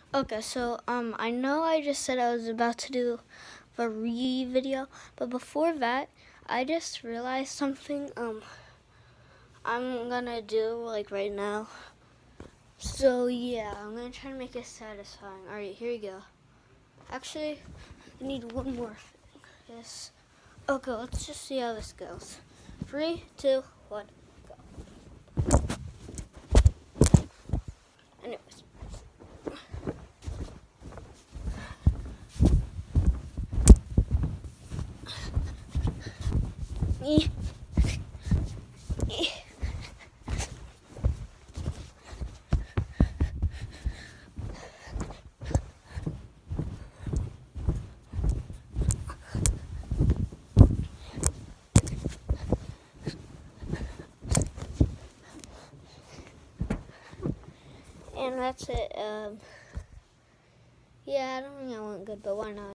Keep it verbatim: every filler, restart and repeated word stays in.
Okay, so um, I know I just said I was about to do a re video, but before that, I just realized something um I'm gonna do like right now. So yeah, I'm gonna try to make it satisfying. All right, here you go. Actually, I need one more thing. Yes. Okay, let's just see how this goes. Three, two, one, go. Anyways. E. E. And that's it. Um, yeah, I don't think I went good, but why not?